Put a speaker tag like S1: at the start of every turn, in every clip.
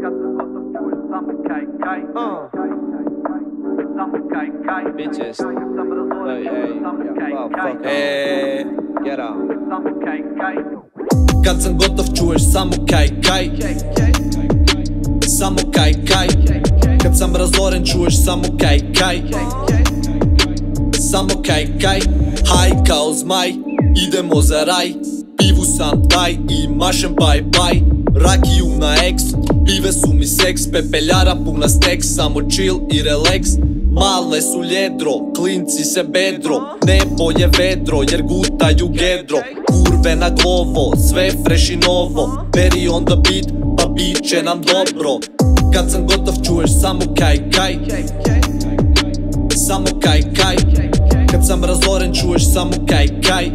S1: Bitches. Get out. Kad sam gotov čuješ samo kaj kaj. Samo kaj kaj. Kad sam razoren čuješ samo kaj kaj. Samo kaj kaj. Haj kao zmaj, idemo za raj. Pivu sam daj i mašem bye bye. Rakiju na ex, pive su mi seks. Pepeljara puna steks, samo chill i relax. Male su ljedro, klinci se bedro. Nebo je vedro jer gutaju gedro. Kurve na glovo, sve fresh i novo. Beri on the beat, pa bit će nam dobro. Kad sam gotov čuješ samo kaj kaj. Samo kaj kaj. Kad sam razoren čuješ samo kaj kaj.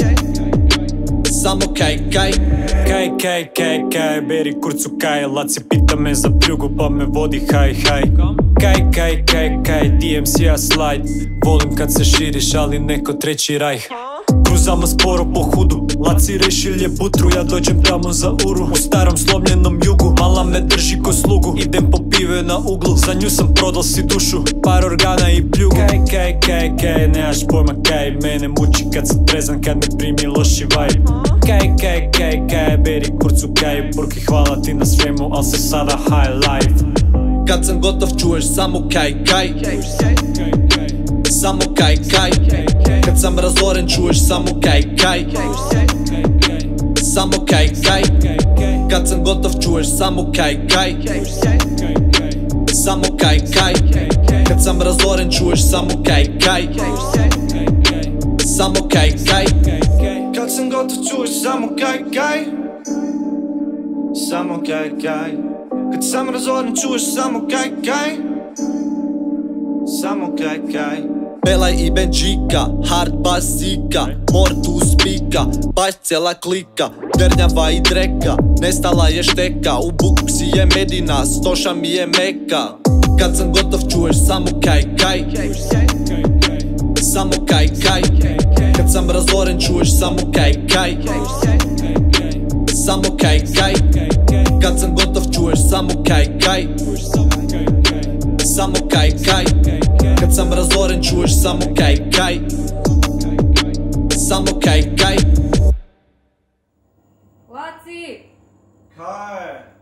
S1: Samo kaj kaj.
S2: Kaj kaj kaj kaj, Beri kurcu kaj. Laci pita me za pljugu pa me vodi haj haj. Kaj kaj kaj kaj, DMC-a slide. Volim kad se širiš ali neko treći rajh. Kruzamo sporo po hudu, Laci rešilje butru. Ja dođem tamo za uru, u starom slomljenom jugu. Mala me drži ko slugu, idem po pive na uglu. Za nju sam prodal si dušu, par organa i pljugu. Kaj kaj kaj kaj, nemaš pojma kaj. Mene muči kad sam trezan, kad me primi loši vibe. Kaj kaj kaj kaj, Beri kurcu kaj. Burki hvala ti na svemu, al se sada high life.
S1: Kad sam gotov čuješ samo kaj kaj. Samo kaj kaj. Kad sam razoren čuješ samo kaj kaj. Samo kaj kaj. Kad sam gotov čuješ samo kaj kaj. Samo kaj kaj. Kad sam razoren čuješ samo kaj kaj. Samo kaj kaj.
S3: Kad sam gotov čuješ samo kaj kaj. Samo kaj kaj. Kad sam razoren čuješ samo kaj kaj. Samo kaj kaj.
S1: Belaj i Benđika, hard basika, mortu spika, baš cijela klika. Dernjava i dreka, nestala je šteka. U buksi je medina, stoša mi je meka. Kad sam gotov čuješ samo kaj kaj. Samo kaj kaj. Kad sam razoren čuješ samo kaj kaj. Samo kaj kaj. Kad sam gotov čuješ samo kaj kaj. Samo kaj kaj. Kad sam razoren čuješ samo kaj kaj. Samo kaj kaj.
S4: Laci!
S3: Kaj?